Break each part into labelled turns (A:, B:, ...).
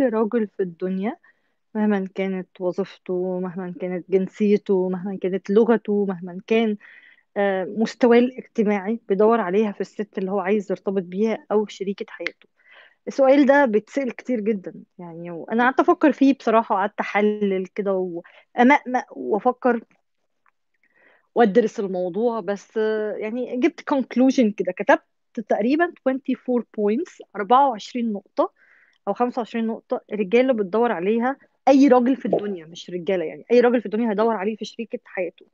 A: اي راجل في الدنيا، مهما كانت وظيفته، مهما كانت جنسيته، مهما كانت لغته، مهما كان مستواه الاجتماعي، بيدور عليها في الست اللي هو عايز يرتبط بيها او شريكة حياته. السؤال ده بيتسأل كتير جدا يعني، وانا قعدت افكر فيه بصراحة، وقعدت احلل كده وامأمأ وافكر وادرس الموضوع. بس يعني جبت conclusion كده، كتبت تقريبا 24 points، 24 نقطة او 25 نقطة الرجالة بتدور عليها. اي راجل في الدنيا، مش رجالة يعني، اي راجل في الدنيا هيدور عليه في شريكة حياته.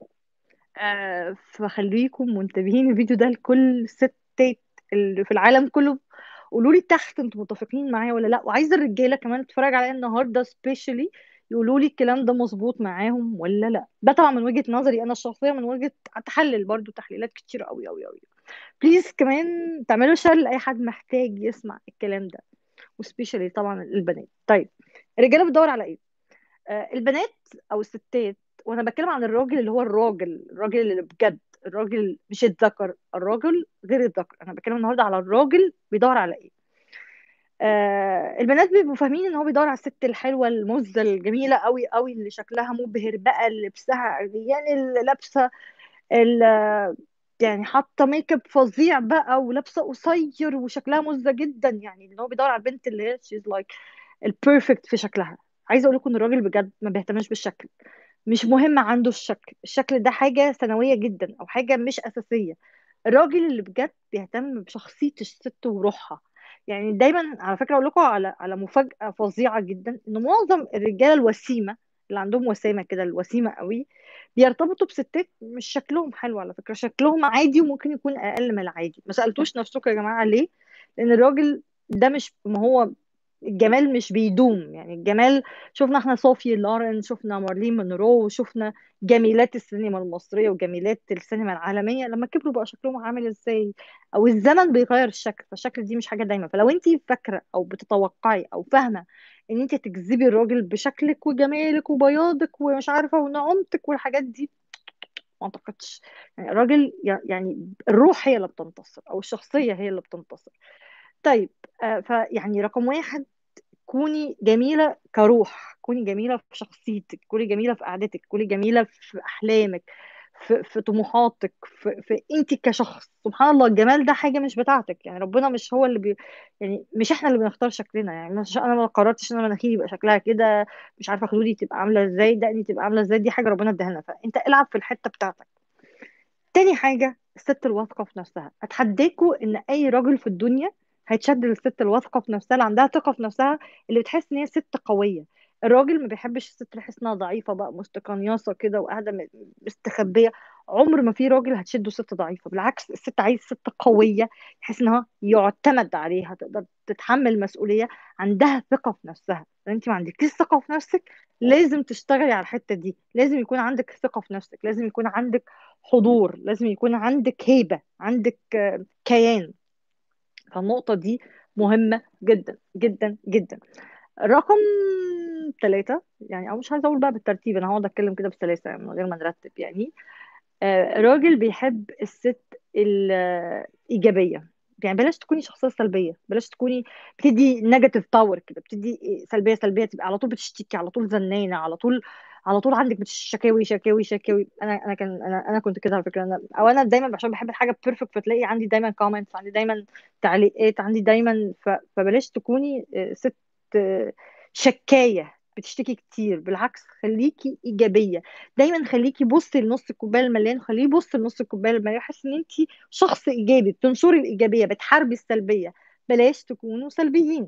A: فخليكم منتبهين الفيديو ده لكل ستات اللي في العالم كله. قولوا لي تحت انتوا متفقين معايا ولا لا، وعايزه الرجاله كمان تتفرج عليا النهارده سبيشالي يقولوا لي الكلام ده مظبوط معاهم ولا لا. ده طبعا من وجهة نظري انا الشخصيه، من وجهة هتحلل برضو تحليلات كتير قوي قوي قوي. بليز كمان تعملوا شير لاي حد محتاج يسمع الكلام ده، وسبيشالي طبعا البنات. طيب، الرجاله بتدور على ايه؟ البنات او الستات، وانا بتكلم عن الراجل اللي هو الراجل اللي بجد، الراجل مش الذكر، الراجل غير الذكر. انا بتكلم النهارده على الراجل بيدور على ايه. البنات بيبقوا فاهمين ان هو بيدور على الست الحلوه المزه الجميله قوي قوي، اللي شكلها مبهر بقى، اللي لبسها يعني، اللي لابسه يعني حاطه ميك اب فظيع بقى، ولابسه قصير وشكلها مزه جدا، يعني اللي هو بيدور على البنت اللي هي شيز لايك البيرفكت في شكلها. عايزه اقول لكم ان الراجل بجد ما بيهتمش بالشكل. مش مهم عنده الشكل، الشكل ده حاجه ثانويه جدا او حاجه مش اساسيه. الراجل اللي بجد بيهتم بشخصيه الست وروحها. يعني دايما على فكره اقول لكم على مفاجاه فظيعه جدا، ان معظم الرجاله الوسيمه اللي عندهم وسامه كده، الوسيمه قوي، بيرتبطوا بستات مش شكلهم حلو. على فكرة شكلهم عادي، وممكن يكون أقل من العادي. ما سألتوش نفسكم يا جماعة ليه؟ لأن الراجل ده مش، ما هو الجمال مش بيدوم يعني. الجمال، شفنا احنا صوفي لارن، شفنا مارلين مونرو، شفنا جميلات السينما المصرية وجميلات السينما العالمية لما كبروا بقى شكلهم عامل ازاي. او الزمن بيغير الشكل، فالشكل دي مش حاجة دايما. فلو انت فاكرة او بتتوقعي او فاهمة ان انت تجذبي الراجل بشكلك وجمالك وبياضك ومش عارفة ونعومتك والحاجات دي، ما اعتقدش. يعني الراجل يعني الروح هي اللي بتنتصر، او الشخصية هي اللي بتنتصر. طيب، فيعني رقم واحد، كوني جميلة كروح، كوني جميلة في شخصيتك، كوني جميلة في قعدتك، كوني جميلة في أحلامك، في طموحاتك، في انت كشخص. سبحان الله، الجمال ده حاجة مش بتاعتك يعني. ربنا مش هو اللي يعني مش احنا اللي بنختار شكلنا يعني. مش انا ما قررتش ان انا مناخيري يبقى شكلها كده، مش عارفة خدودي تبقى عاملة ازاي، دقني تبقى عاملة ازاي، دي حاجة ربنا اداها لنا، فانت العب في الحتة بتاعتك. تاني حاجة، الست الواثقة في نفسها. أتحداكوا إن أي راجل في الدنيا هيتشد للست الواثقة في نفسها، اللي عندها ثقة في نفسها، اللي بتحس إن هي ست قوية. الراجل ما بيحبش الست اللي يحس إنها ضعيفة بقى، مستقنيصة كده وقاعدة مستخبية. عمر ما في راجل هتشده ست ضعيفة، بالعكس الست عايز ست قوية، يحس إنها يعتمد عليها، تقدر تتحمل مسؤولية، عندها ثقة في نفسها. لو أنت ما عندكيش ثقة في نفسك، لازم تشتغلي على الحتة دي. لازم يكون عندك ثقة في نفسك، لازم يكون عندك حضور، لازم يكون عندك هيبة، عندك كيان. فالنقطة دي مهمة جدا جدا جدا. رقم ثلاثة يعني، أو مش عايزة أقول بقى بالترتيب، أنا هقعد أتكلم كده بسلاسة يعني من غير ما نرتب يعني. راجل بيحب الست الإيجابية. يعني بلاش تكوني شخصية سلبية، بلاش تكوني بتدي نيجاتيف باور كده، بتدي سلبية سلبية، تبقى على طول بتشتكي، على طول زنانة، على طول على طول عندك شكاوي شكاوي شكاوي. انا كنت كده على فكره. او انا دايما عشان بحب الحاجه بيرفكت، فتلاقي عندي دايما كومنتس، عندي دايما تعليقات، عندي دايما فبلاش تكوني ست شكايه بتشتكي كتير. بالعكس خليكي ايجابيه. دايما خليكي بصي لنص الكوبايه المليان، وخليه يبص لنص الكوبايه المليان، يحس ان انت شخص ايجابي، بتنشري الايجابيه، بتحاربي السلبيه. بلاش تكونوا سلبيين.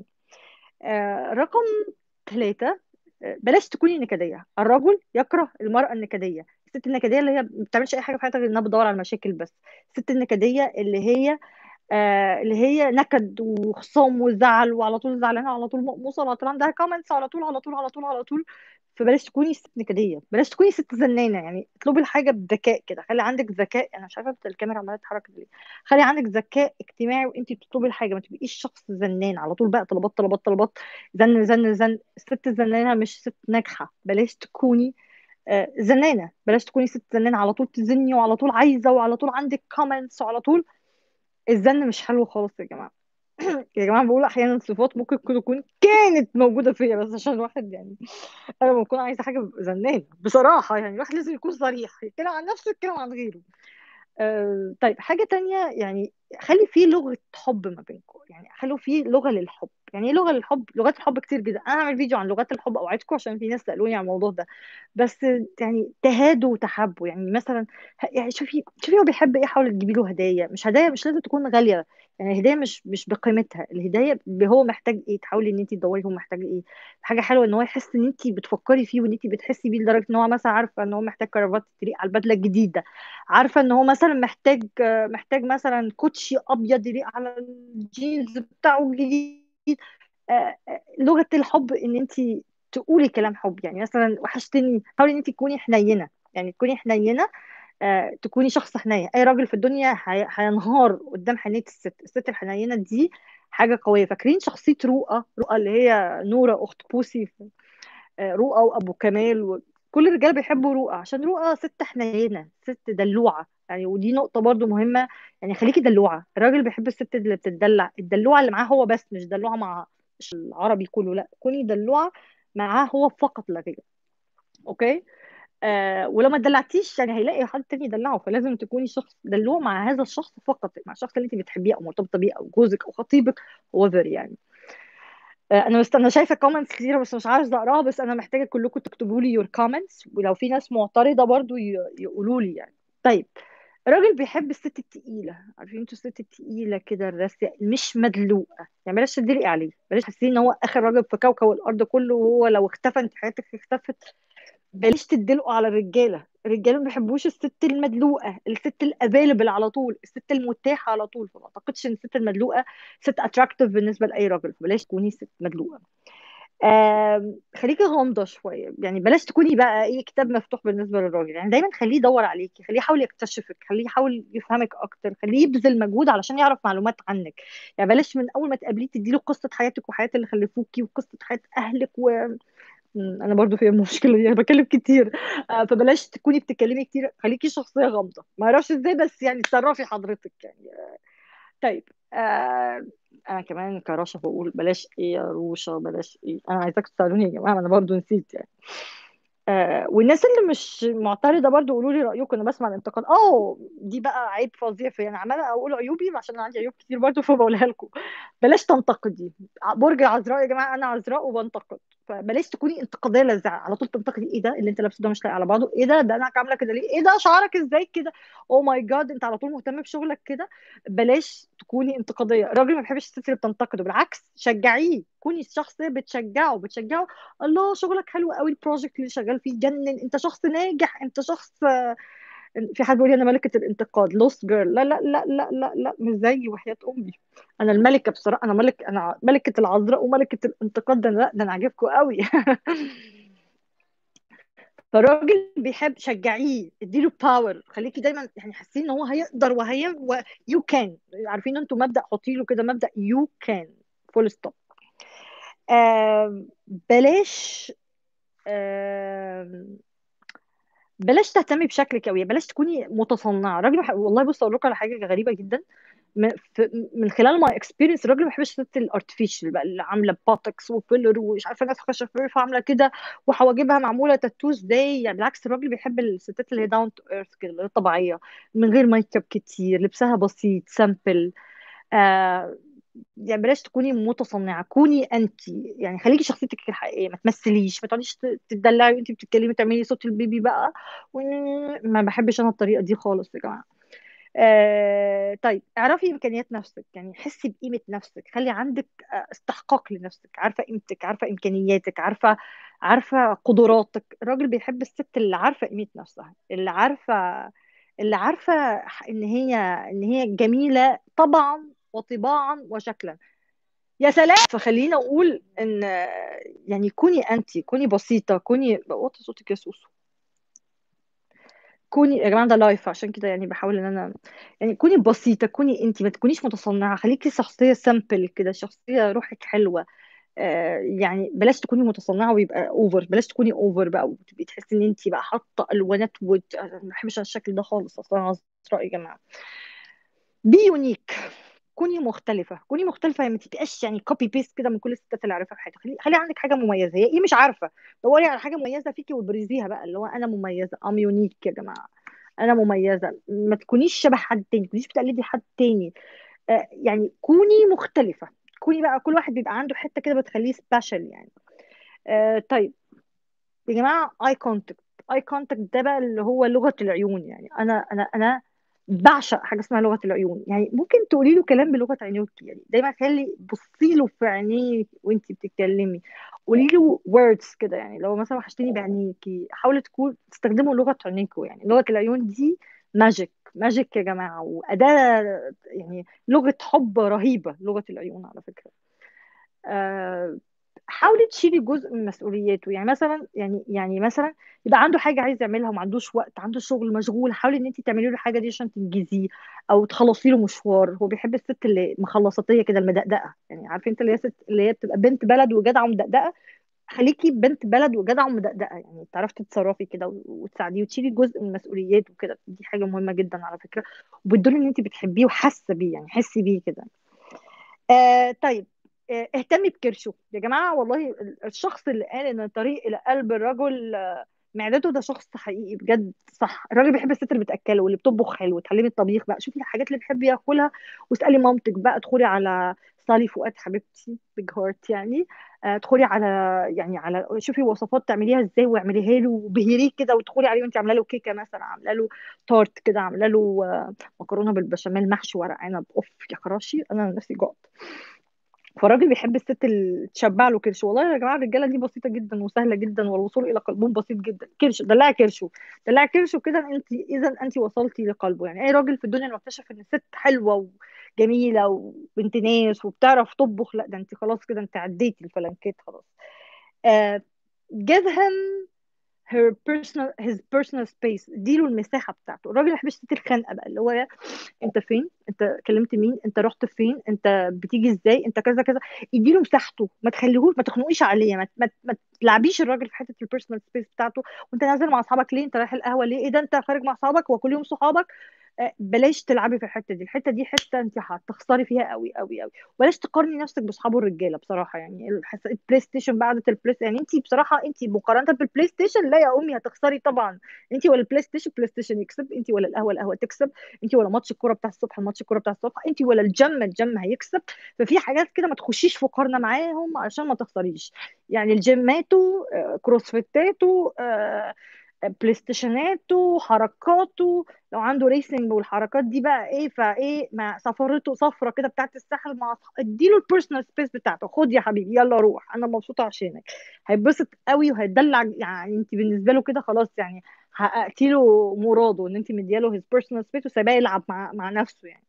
A: رقم ثلاثة، بلاش تكوني نكدية. الرجل يكره المرأة النكدية. الست النكدية اللي هي ما بتعملش أي حاجة في حياتها غير إنها بتدور على المشاكل بس. الست النكدية اللي هي نكد وخصام وزعل، وعلى طول زعلانه، على طول مقموصه، على طول عندها كومنتس، على طول على طول على طول على طول. فبلاش تكوني ست نكديه، بلاش تكوني ست زنانه. يعني اطلبي الحاجه بذكاء كده، خلي عندك ذكاء. انا مش عارفه الكاميرا عماله تتحرك ليه. خلي عندك ذكاء اجتماعي وانت بتطلبي الحاجه، ما تبقيش شخص زنان على طول بقى، طلبات طلبات طلبات، زن زن زن. الست الزنانه مش ست ناجحه. بلاش تكوني زنانه، بلاش تكوني ست زنانه على طول تزني، وعلى طول عايزه، وعلى طول عندك كومنتس، وعلى طول. الزن مش حلو خالص يا جماعة. يا جماعه بقول احيانا صفات ممكن تكون كانت موجوده فيا، بس عشان الواحد يعني انا لما بكون عايزه حاجه ببقى زنان بصراحه. يعني الواحد لازم يكون صريح، يتكلم عن نفسه يتكلم عن غيره. طيب حاجة تانية، يعني خلي فيه لغة حب ما بينكم، يعني خلوا فيه لغة للحب. يعني ايه لغة للحب؟ لغات الحب كتير جدا، انا هعمل فيديو عن لغات الحب اوعدكم، عشان في ناس سألوني عن الموضوع ده. بس يعني تهادوا وتحبوا. يعني مثلا يعني شوفي هو بيحب ايه، حاولي تجيبي له هدايا. مش هدايا مش لازم تكون غالية، يعني الهدايا مش بقيمتها. الهدايا هو محتاج ايه، تحاولي ان انت تدوري هو محتاج ايه. حاجة حلوة ان هو يحس ان انت بتفكري فيه، وان انت بتحسي بيه، لدرجة ان هو مثلا عارفة ان هو محتاج كرافات تليق على البدلة الجديدة، عارفه ان هو مثلا محتاج مثلا كوتشي ابيض يليق على الجينز بتاعه الجديد. لغه الحب ان انت تقولي كلام حب. يعني مثلا وحشتني، حاولي ان انت تكوني حنينه، يعني تكوني حنينه. تكوني شخص حنين. اي راجل في الدنيا هينهار قدام حنيه الست الحنينه دي. حاجه قويه. فاكرين شخصيه رؤى اللي هي نوره اخت بوسي؟ رؤى وابو كمال كل الرجاله بيحبوا رؤى عشان رؤى ست حنينه، ست دلوعه يعني. ودي نقطه برضو مهمه، يعني خليكي دلوعه. الراجل بيحب الست اللي بتدلع، الدلوعه اللي معاه هو بس، مش دلوعه مع العربي كله، لا كوني دلوعه معاه هو فقط لا غير. اوكي. ولو ما دلعتيش يعني هيلاقي حد تاني يدلعه. فلازم تكوني شخص دلوع مع هذا الشخص فقط، مع الشخص اللي انت بتحبيه او مرتبطه بيه او جوزك او خطيبك whatever يعني. انا شايفه كومنتس كتيره بس مش عارفه اقراها. بس انا محتاجه كلكم تكتبوا لي يور كومنتس، ولو في ناس معترضه برضو يقولوا لي يعني. طيب الراجل بيحب الست التقيله. عارفين انتوا الست التقيله كده، الراسيه، مش مدلوقه. يعني بلاش تدلقي عليه، بلاش تحسين ان هو اخر راجل في كوكب الارض كله، وهو لو اختفى انت حياتك اختفت. بلاش تدلقوا على الرجاله ما بيحبوش الست المدلوقه، الست الافيلبل على طول، الست المتاحه على طول. فما اعتقدش ان الست المدلوقه ست اتراكتيف بالنسبه لاي راجل. فبلاش تكوني ست مدلوقه. خليكي غامضه شويه. يعني بلاش تكوني بقى ايه، كتاب مفتوح بالنسبه للراجل. يعني دايما خليه يدور عليكي، خليه يحاول يكتشفك، خليه يحاول يفهمك اكتر، خليه يبذل مجهود علشان يعرف معلومات عنك. يعني بلاش من اول ما تقابليه تديله قصه حياتك وحياه اللي خلفوكي وقصه حياه اهلك انا برضو في المشكله دي، انا بكلم كتير. فبلاش تكوني بتتكلمي كتير، خليكي شخصيه غامضه. ما اعرفش ازاي بس يعني تصرفي حضرتك يعني. طيب. انا كمان كراشة بقول بلاش ايه يا روشة، بلاش ايه. انا عايزاكم تساعدوني يا جماعه، انا برضو نسيت يعني. والناس اللي مش معترضه برضو قولوا لي رايكم. انا بسمع الانتقاد، دي بقى عيب فظيع في، انا عماله اقول عيوبي عشان انا عندي عيوب كتير برضو فبقولها لكم. بلاش تنتقدي. برج العذراء يا جماعه، انا عذراء وبنتقد. فبلاش تكوني انتقاديه لاذعه على طول. تنتقدي ايه ده اللي انت لابسه ده مش لاقي على بعضه، ايه ده انا عامله كده ليه، ايه ده شعرك ازاي كده، او ماي جاد انت على طول مهتم بشغلك كده. بلاش تكوني انتقاديه. الراجل ما بيحبش الست اللي بتنتقده، بالعكس شجعيه. كوني شخصيه بتشجعه. الله شغلك حلو قوي، البروجكت اللي شغال فيه جنن، انت شخص ناجح، انت شخص في حد بيقول لي انا ملكة الانتقاد لوست جيرل. لا لا لا لا لا لا، مش زيي وحياة امي. انا الملكة بصراحة، انا ملكة العذراء وملكة الانتقاد. ده لا، ده انا عاجبكم قوي. فالراجل بيحب شجعيه، اديله باور، خليكي دايما يعني حاسين ان هو هيقدر يو كان. عارفين انتوا مبدأ، حطي له كده مبدأ يو كان فول ستوب. بلاش آم، بلاش تهتمي بشكلك قوي، بلاش تكوني متصنعه. الراجل والله بص اقول لكم على حاجه غريبه جدا. من خلال ما اكسبيرينس، الراجل ما بيحبش الست الارتفيشال بقى، اللي عامله بوتوكس وفيلر ومش عارفه ناس شفايفها عامله كده وحواجبها معموله تاتوز دي. يعني بالعكس الراجل بيحب الستات اللي هي داون تو ايرث كده، اللي هي طبيعيه، من غير ميك اب كتير، لبسها بسيط سامبل. آه يعني بلاش تكوني متصنعه، كوني انت. يعني خليكي شخصيتك الحقيقيه، ما تمثليش، ما تقعديش تدلعي وانت بتتكلمي تعملي صوت البيبي بقى. ما بحبش انا الطريقه دي خالص يا جماعه. طيب اعرفي امكانيات نفسك، يعني حسي بقيمه نفسك، خلي عندك استحقاق لنفسك، عارفه قيمتك، عارفه امكانياتك، عارفه قدراتك. الراجل بيحب الست اللي عارفه قيمه نفسها، اللي عارفه ان هي جميله طبعا وطباعا وشكلا. يا سلام. فخلينا اقول ان يعني كوني انت، كوني بسيطه، كوني وطي صوتك يا سوسو. كوني يا جماعه ده لايف عشان كده يعني بحاول ان انا يعني كوني بسيطه، كوني انت، ما تكونيش متصنعه، خليكي شخصيه سامبل كده، شخصيه روحك حلوه. يعني بلاش تكوني متصنعه ويبقى اوفر. بلاش تكوني اوفر بقى وتبقي تحسي ان انت بقى حاطه الوانات أنا ما بحبش الشكل ده خالص اصلا. أنا عذراء يا جماعه. بي يونيك. كوني مختلفه، كوني مختلفه، ما تبقاش يعني كوبي بيست كده من كل الستات اللي عارفها في حياتك. خلي عندك حاجه مميزه، هي ايه مش عارفه، دوري على حاجه مميزه فيكي وابرزيها بقى، اللي هو انا مميزه، ام يونيك يا جماعه، انا مميزه. ما تكونيش شبه حد تاني، ما تكونيش بتقلدي حد تاني. يعني كوني مختلفه. كوني بقى، كل واحد بيبقى عنده حته كده بتخليه سبيشال يعني. طيب يا جماعه، اي كونتاكت. اي كونتاكت ده بقى اللي هو لغه العيون. يعني انا بعشق حاجه اسمها لغه العيون. يعني ممكن تقولي له كلام بلغه عينيك، يعني دايما خلي بصي له في عينيه وانت بتتكلمي، قولي له words كده. يعني لو مثلا وحشتني بعينيكي، حاولي تكون تستخدموا لغه عينيكوا. يعني لغه العيون دي ماجيك، ماجيك يا جماعه، واداه يعني لغه حب رهيبه لغه العيون على فكره. آه، حاولي تشيلي جزء من مسؤولياته. يعني مثلا، يعني مثلا يبقى عنده حاجه عايز يعملها وما عندوش وقت، عنده شغل مشغول، حاولي ان انت تعملي له الحاجه دي عشان تنجزيه، او تخلصي له مشوار. هو بيحب الست اللي مخلصاتيه كده، المدقدقه. يعني عارفه انت اللي هي ست اللي هي بتبقى بنت بلد وجدعه ومدقدقه. خليكي بنت بلد وجدعه ومدقدقه، يعني تعرفي تتصرفي كده وتساعديه وتشيلي جزء من مسؤولياته وكده. دي حاجه مهمه جدا على فكره، وبتدل ان انت بتحبيه وحاسه بيه، يعني حسي بيه كده. طيب، اهتمي بكرشه يا جماعة. والله الشخص اللي قال ان الطريق إلى قلب الرجل معدته، ده شخص حقيقي بجد صح. الراجل بيحب الست اللي بتأكله واللي بتطبخ حلو. اتعلمي الطبيخ بقى، شوفي الحاجات اللي بيحب ياكلها واسألي مامتك بقى. ادخلي على صالي فؤاد حبيبتي، بيج هارت يعني. ادخلي على، يعني على، شوفي وصفات تعمليها ازاي واعمليها له وبهريه كده، وادخلي عليه وانت عامله له كيكه مثلا، عامله له تارت كده، عامله له مكرونه بالبشاميل محشي ورق عنب. اوف يا خراشي، انا نفسي جوع. فالراجل بيحب الست اللي تشبع له كرش. والله يا جماعه الرجاله دي بسيطه جدا وسهله جدا، والوصول الى قلبهم بسيط جدا. كرش، دلعي كرشه، دلعي كرشه كده، انت اذا انت وصلتي لقلبه. يعني اي راجل في الدنيا لو اكتشف ان الست حلوه وجميله وبنت ناس وبتعرف تطبخ، لا ده انت خلاص كده، انت عديتي الفلانكيت خلاص. آه give him his personal space. اديله المساحه بتاعته. الراجل ما بيحبش الست الخانقه بقى، اللي هو انت فين، انت كلمت مين، انت رحت فين، انت بتيجي ازاي، انت كذا كذا. اديله مساحته، ما تخليهوش، ما تخنقيش عليه، ما تلعبيش الراجل في حته البيرسونال سبيس بتاعته. وانت نازل مع اصحابك ليه، انت رايح القهوه ليه، ايه ده انت خارج مع اصحابك، هو كل يوم صحابك. بلاش تلعبي في الحته دي. الحته دي حته انت هتخسري فيها قوي قوي قوي. بلاش تقارني نفسك باصحابه الرجاله بصراحه. يعني البلاي ستيشن بعد البلاي، يعني انت بصراحه، انت مقارنه بالبلاي ستيشن، لا يا امي هتخسري طبعا. انت ولا البلاي ستيشن، بلاي ستيشن يكسب. انت ولا القهوه، القهوه تكسب. انت ولا ماتش الكوره بتاع الصبح، الماتش الكوره بتاع الصبح. انت ولا الجيم، الجيم هيكسب. ففي حاجات كده ما تخشيش في مقارنه معاهم عشان ما تخسريش. يعني الجيماتو، كروسفيتاتو، بلاي ستيشناته، حركاته، لو عنده ريسنج والحركات دي بقى ايه، فايه مع سفرته سفره كده بتاعت الساحل مع اديله البيرسونال سبيس بتاعته. خد يا حبيبي يلا روح، انا مبسوطه عشانك. هيتبسط قوي وهيدلع. يعني انت بالنسبه له كده خلاص، يعني حققتي له مراده ان انت مدياله هيز بيرسونال سبيس وسايباه يلعب مع نفسه يعني.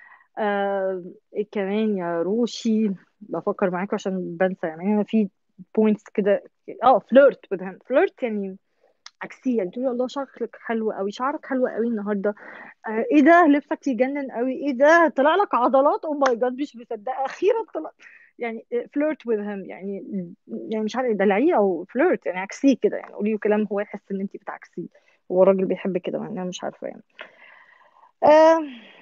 A: ايه كمان يا روشي؟ بفكر معاكم عشان بنسى. يعني انا في بوينتس كده. فليرت with him. فليرت يعني عكسيه، يعني تقولي الله شكلك حلو قوي، شعرك حلو قوي النهارده، ايه ده لبسك يجنن قوي، ايه ده طلع لك عضلات، او ماي جاد مش مصدقه اخيرا طلع. يعني فليرت وذ هيم يعني. يعني مش عارفه دلعيه او فليرت، يعني عكسيه كده. يعني قولي له كلام هو يحس ان انت بتعكسيه. هو الراجل بيحب كده، يعني انا مش عارفه يعني. آه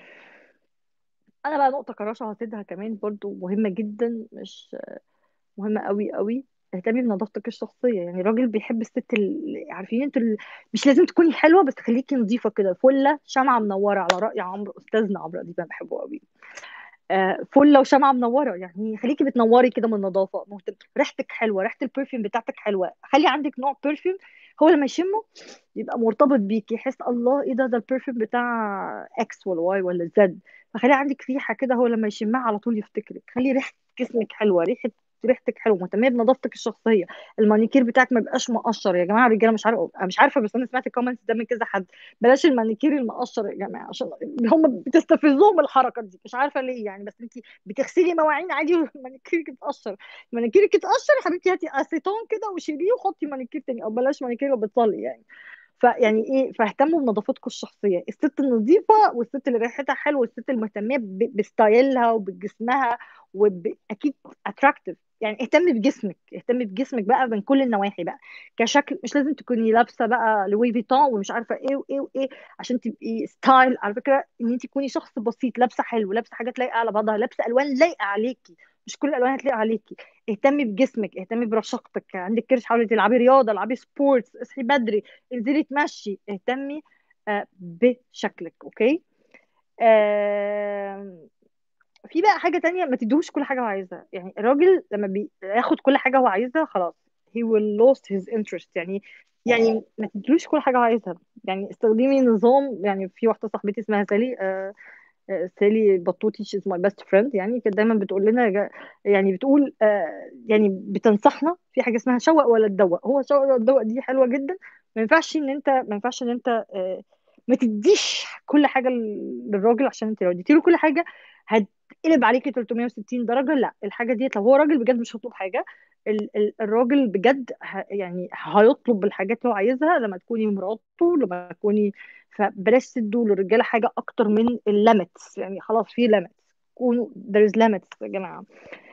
A: انا بقى نقطه كراشة هسيبها كمان برضو مهمه جدا، مش مهمة قوي قوي. اهتمي بنظافتك الشخصية. يعني الراجل بيحب الست اللي عارفين انتوا مش لازم تكوني حلوة، بس خليكي نظيفة كده، فلة شمعة منورة، على رأي عمرو، أستاذنا عمرو أديب، أنا بحبه قوي. فله وشمعة منورة. يعني خليكي بتنوري كده من النظافة، ريحتك حلوة، ريحة البرفيوم بتاعتك حلوة. خلي عندك نوع برفيوم هو لما يشمه يبقى مرتبط بيكي، يحس الله ايه ده البرفيوم بتاع اكس ولا واي ولا زد. فخلي عندك ريحة كده، هو لما يشمها على طول يفتكرك. خلي ريحة جسمك حلوة، ريحتك حلوه، مهتميه بنظافتك الشخصيه. المانيكير بتاعك ما يبقاش مقشر يا جماعه. الرجاله مش عارفه، أنا مش عارفه، بس انا سمعت الكومنتس ده من كذا حد. بلاش المانيكير المقشر يا جماعه، عشان هم بتستفزهم الحركه دي، مش عارفه ليه يعني. بس انت بتغسلي مواعين عادي ومانيكيرك اتقشر، مانيكيرك اتقشر يا حبيبتي، هاتي اسيتون كده وشيليه وحطي مانيكير تاني، او بلاش مانيكير لو بتصلي يعني. فيعني ايه، فاهتموا بنظافتكم الشخصيه. الست النظيفه والست اللي ريحتها حلوه والست المهتميه بستايلها وبجسمها، واكيد اتراكتيف. يعني اهتمي بجسمك، اهتمي بجسمك بقى من كل النواحي بقى. كشكل مش لازم تكوني لابسه بقى لوي فيتون ومش عارفه ايه وايه وايه عشان تبقي ستايل. على فكره ان انت تكوني شخص بسيط، لابسه حلو، لابسه حاجات لايقه على بعضها، لابسه الوان لايقه عليكي، مش كل الالوان هتلاقي عليكي. اهتمي بجسمك، اهتمي برشاقتك، عندك كرش حاولي تلعبي رياضه، العبي سبورتس، اصحي بدري، انزلي تمشي، اهتمي بشكلك. اوكي. آه في بقى حاجة تانية، ما تدوش كل حاجة هو عايزها. يعني الراجل لما بياخد كل حاجة هو عايزها خلاص he will lose his interest. يعني ما تدلوش كل حاجة هو عايزها. يعني استخدمي نظام. يعني في واحدة صاحبتي اسمها سالي، سالي بطوطي she's my best friend. يعني كانت دايما بتقول لنا يعني بتقول يعني بتنصحنا في حاجة اسمها شوق ولا تدوق. هو شوق ولا تدوق دي حلوة جدا. ما ينفعش ان انت ما تديش كل حاجة للراجل، عشان انت لو اديتي له كل حاجة هتقلب عليكي 360 درجة. لا، الحاجة دي لو هو راجل بجد مش هيطلب حاجة. الراجل بجد يعني هيطلب الحاجات اللي هو عايزها لما تكوني مراته، لما تكوني. فبلاش تدوا للرجاله حاجه اكتر من الليميتس. يعني خلاص في ليميتس، كونوا there is limits يا جماعه.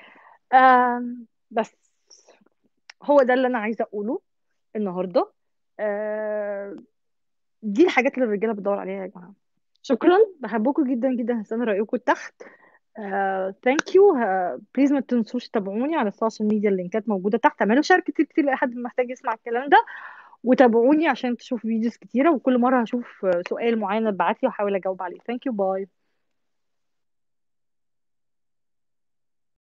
A: بس هو ده اللي انا عايزه اقوله النهارده. آم، دي الحاجات اللي الرجاله بتدور عليها يا جماعه. شكرا، بحبكم جدا جدا، هستنى رايكم تحت. ثانك يو. بليز ما تنسوش تتابعوني على السوشيال ميديا، اللينكات موجوده تحت. اعملوا شير كتير كتير لاي حد محتاج يسمع الكلام ده. وتابعوني عشان تشوفوا فيديوز كتيره، وكل مره هشوف سؤال معين ابعت لي واحاول اجاوب عليه. ثانك يو، باي.